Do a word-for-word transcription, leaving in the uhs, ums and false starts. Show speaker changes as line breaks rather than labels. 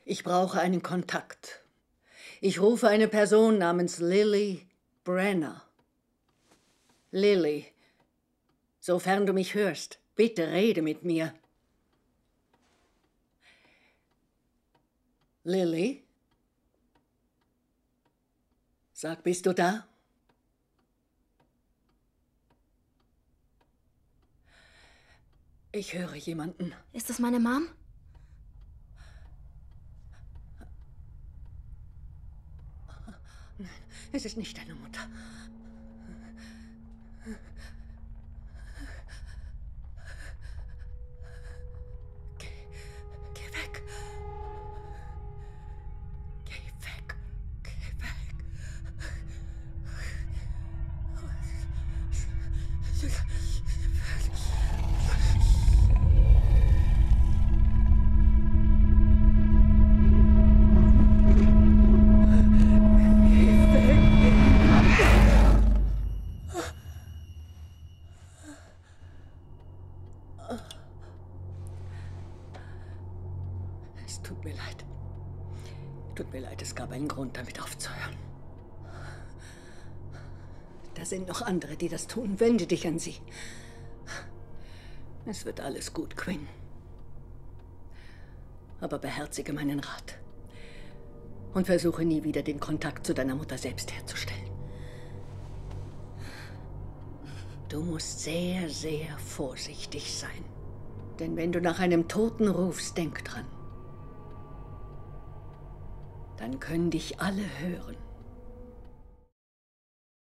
Ich brauche einen Kontakt. Ich rufe eine Person namens Lily Brenner. Lily, sofern du mich hörst, bitte rede mit mir. Lily? Sag, bist du da? Ich höre jemanden.
Ist das meine Mom?
Nein, es ist nicht deine Mutter. Geh, geh weg. Geh weg. Geh weg. Es tut mir leid. Tut mir leid, es gab einen Grund, damit aufzuhören. Da sind noch andere, die das tun. Wende dich an sie. Es wird alles gut, Quinn. Aber beherzige meinen Rat. Und versuche nie wieder den Kontakt zu deiner Mutter selbst herzustellen. Du musst sehr, sehr vorsichtig sein. Denn wenn du nach einem Toten rufst, denk dran. Dann können dich alle hören.